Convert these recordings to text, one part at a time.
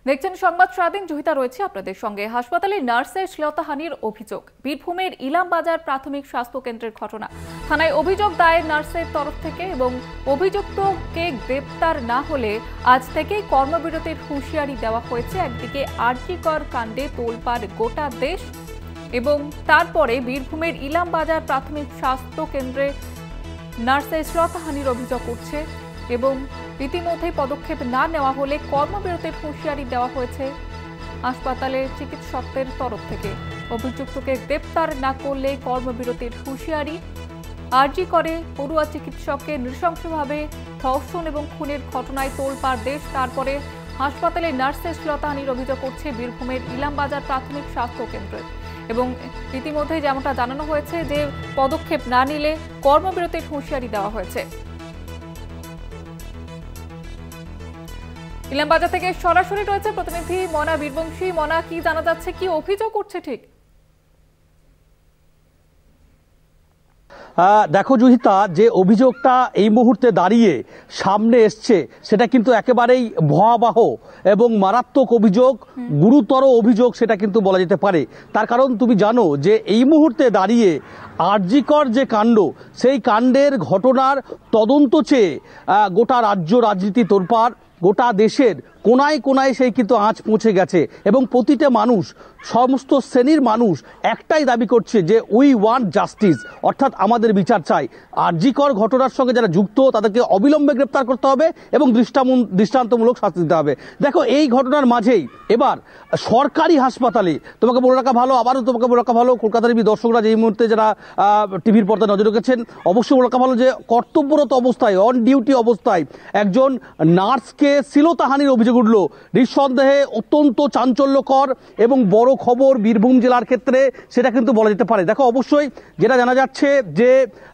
দেখছেন সংবাদ স্বাধীন, জহিতা রয়েছে আপনাদের সঙ্গে। হাসপাতালে নার্সের শ্লীলতাহানির অভিযোগ। বীরভূমের ইলামবাজার প্রাথমিক স্বাস্থ্য কেন্দ্রের ঘটনা। থানায় অভিযোগ দায়ের নার্সের তরফ থেকে এবং অভিযুক্তকে গ্রেপ্তার না হলে আজ থেকেই কর্মবিরতির হুঁশিয়ারি দেওয়া হয়েছে। একদিকে আরজিকর কাণ্ডে তোলপাড় গোটা দেশ এবং তারপরে বীরভূমের ইলামবাজার প্রাথমিক স্বাস্থ্য কেন্দ্রে নার্সের শ্লীলতাহানির অভিযোগ উঠছে এবং ইতিমধ্যেই পদক্ষেপ না নেওয়া হলে কর্মবিরতির হুঁশিয়ারি দেওয়া হয়েছে হাসপাতালের চিকিৎসকদের তরফ থেকে। অভিযুক্তকে গ্রেপ্তার না করলে কর্মবিরতির হুঁশিয়ারি। আরজি করে পড়ুয়া চিকিৎসককে নৃশংসভাবে ধর্ষণ এবং খুনের ঘটনায় তোলপাড় দেশ। তারপরে হাসপাতালে নার্সের শ্লীলতাহানির অভিযোগ উঠছে বীরভূমের ইলামবাজার প্রাথমিক স্বাস্থ্য কেন্দ্রে এবং ইতিমধ্যেই যেমনটা জানানো হয়েছে যে পদক্ষেপ না নিলে কর্মবিরতির হুঁশিয়ারি দেওয়া হয়েছে। ইলামবাজার থেকে সরাসরি রয়েছে প্রতিনিধি মনা বীরবংশী। মনা, কি জানা যাচ্ছে, কি অভিযোগ উঠছে ঠিক? দেখো জহিতা, যে অভিযোগটা এই মুহূর্তে দাঁড়িয়ে সামনে এসছে সেটা কিন্তু একেবারেই ভয়াবহ এবং মারাত্মক অভিযোগ, গুরুতর অভিযোগ সেটা কিন্তু বলা যেতে পারে। তার কারণ তুমি জানো যে এই মুহূর্তে দাঁড়িয়ে আরজিকর যে কাণ্ড, সেই কাণ্ডের ঘটনার তদন্ত চেয়ে গোটা রাজ্য রাজনীতি তোলপাড়, গোটা দেশের কোনায় কোনায় সেই কিন্তু আঁচ পৌঁছে গেছে এবং প্রতিটা মানুষ, সমস্ত শ্রেণীর মানুষ একটাই দাবি করছে যে উই ওয়ান্ট জাস্টিস, অর্থাৎ আমাদের বিচার চাই। আরজিকর ঘটনার সঙ্গে যারা যুক্ত তাদেরকে অবিলম্বে গ্রেপ্তার করতে হবে এবং দৃষ্টান্তমূলক শাস্তি দিতে হবে। দেখো, এই ঘটনার মাঝেই এবার সরকারি হাসপাতালে, তোমাকে বলে রাখা ভালো, আবারও তোমাকে বলে রাখা ভালো, কলকাতার দর্শকরা যে এই মুহূর্তে যারা টিভির পর্দায় নজর রেখেছেন অবশ্যই বলে রাখা ভালো যে কর্তব্যরত অবস্থায়, অন ডিউটি অবস্থায় একজন নার্সকে শ্লীলতাহানির অভিযোগ উঠল। নিঃসন্দেহে অত্যন্ত চাঞ্চল্যকর এবং বড় খবর বীরভূম জেলার ক্ষেত্রে, সেটা কিন্তু বলা যেতে পারে। দেখো, অবশ্যই যেটা জানা যাচ্ছে যে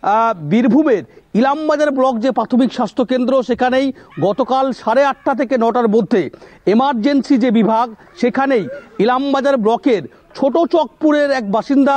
বীরভূমের ইলামবাজার ব্লক যে প্রাথমিক স্বাস্থ্য কেন্দ্র, সেখানেই গতকাল 8:30 থেকে 9টার মধ্যে এমার্জেন্সি যে বিভাগ, সেখানেই ইলামবাজার ব্লকের ছোট চকপুরের এক বাসিন্দা,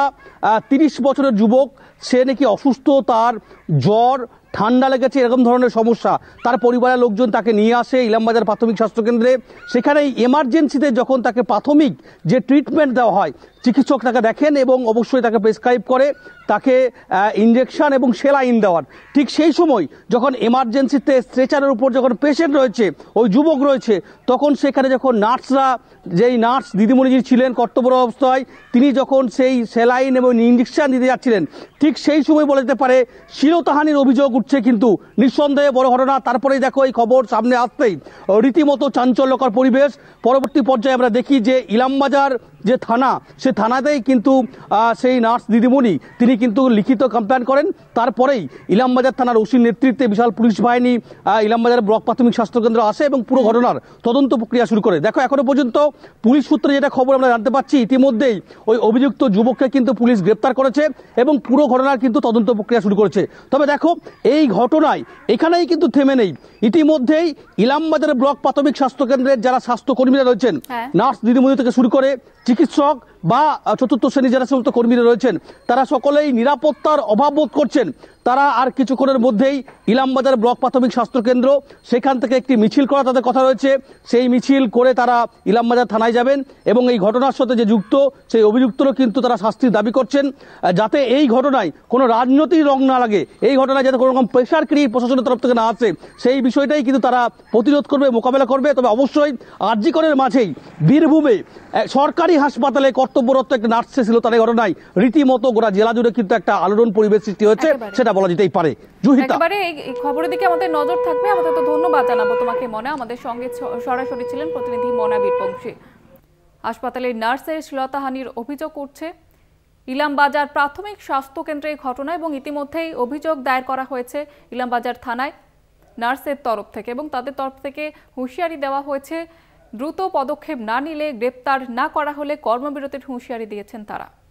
30 বছরের যুবক, সে নাকি অসুস্থ, তার জ্বর, ঠান্ডা লেগেছে, এরকম ধরনের সমস্যা। তার পরিবারের লোকজন তাকে নিয়ে আসে ইলামবাজার প্রাথমিক স্বাস্থ্যকেন্দ্রে। সেখানেই এমার্জেন্সিতে যখন তাকে প্রাথমিক যে ট্রিটমেন্ট দেওয়া হয়, চিকিৎসক তাকে দেখেন এবং অবশ্যই তাকে প্রেসক্রাইব করে তাকে ইঞ্জেকশন এবং সেলাইন দেওয়ার। ঠিক সেই সময় যখন এমার্জেন্সিতে স্ট্রেচারের উপর যখন পেশেন্ট রয়েছে, ওই যুবক রয়েছে, তখন সেখানে যখন নার্সরা, যেই নার্স দিদিমণি ছিলেন কর্তব্য অবস্থায়, তিনি যখন সেই সেলাইন এবং ইঞ্জেকশন দিতে যাচ্ছিলেন, ঠিক সেই সময় বলা যেতে পারে শ্লীলতাহানির অভিযোগ উঠছে কিন্তু নিঃসন্দেহে বড় ঘটনা। তারপরেই দেখো, এই খবর সামনে আসতেই রীতিমতো চাঞ্চল্যকর পরিবেশ। পরবর্তী পর্যায়ে আমরা দেখি যে ইলামবাজার যে থানা, সে থানাতেই কিন্তু সেই নার্স দিদিমণি তিনি কিন্তু লিখিত কমপ্লেন করেন। তারপরেই ইলামবাজার থানার ওসির নেতৃত্বে বিশাল পুলিশ বাহিনী ইলামবাজার ব্লক প্রাথমিক স্বাস্থ্যকেন্দ্র আসে এবং পুরো ঘটনার তদন্ত প্রক্রিয়া শুরু করে। দেখো, এখনো পর্যন্ত পুলিশ সূত্রে যেটা খবর আমরা জানতে পারছি, ইতিমধ্যেই ওই অভিযুক্ত যুবককে কিন্তু পুলিশ গ্রেপ্তার করেছে এবং পুরো ঘটনার কিন্তু তদন্ত প্রক্রিয়া শুরু করেছে। তবে দেখো, এই ঘটনায় এখানেই কিন্তু থেমে নেই। ইতিমধ্যেই ইলামবাজার ব্লক প্রাথমিক স্বাস্থ্যকেন্দ্রের যারা স্বাস্থ্যকর্মীরা রয়েছেন, নার্স দিদিমণি থেকে শুরু করে চিকিৎসক বা চতুর্থ শ্রেণীর যারা সমস্ত কর্মীরা রয়েছেন, তারা সকলেই নিরাপত্তার অভাব বোধ করছেন। তারা আর কিছুক্ষণের মধ্যেই ইলামবাজার ব্লক প্রাথমিক স্বাস্থ্যকেন্দ্র, সেখান থেকে একটি মিছিল করা তাদের কথা রয়েছে। সেই মিছিল করে তারা ইলামবাজার থানায় যাবেন এবং এই ঘটনার সাথে যে যুক্ত সেই অভিযুক্তরও কিন্তু তারা শাস্তির দাবি করছেন, যাতে এই ঘটনায় কোনো রাজনৈতিক রং না লাগে, এই ঘটনায় যাতে কোনো রকম প্রেশার ক্রিয়ে প্রশাসনের তরফ থেকে না আসে, সেই বিষয়টাই কিন্তু তারা প্রতিরোধ করবে, মোকাবেলা করবে। তবে অবশ্যই আরজিকরের মাঝেই বীরভূমে সরকারি হাসপাতালে কর্তব্যরত একটা নার্স ছিল, তার ঘটনায় রীতিমতো গোটা জেলা জুড়ে কিন্তু একটা আলোড়ন পরিবেশ সৃষ্টি হয়েছে, সেটা বলা যেতেই পারে। একেবারে এই খবরের দিকে আমাদের নজর থাকবে। আমাদের তো ধন্যবাদ জানাবো তোমাকে মনা। আমাদের সঙ্গে সরাসরি ছিলেন প্রতিনিধি মনা বীরবংশী। হাসপাতালের নার্সের শ্লীলতাহানির অভিযোগ উঠছে ইলামবাজার প্রাথমিক স্বাস্থ্য কেন্দ্রের ঘটনা এবং ইতিমধ্যেই অভিযোগ দায়ের করা হয়েছে ইলামবাজার থানায় নার্সের তরফ থেকে এবং তাদের তরফ থেকে হুঁশিয়ারি দেওয়া হয়েছে দ্রুত পদক্ষেপ না নিলে, গ্রেপ্তার না করা হলে কর্মবিরতির হুঁশিয়ারি দিয়েছেন তারা।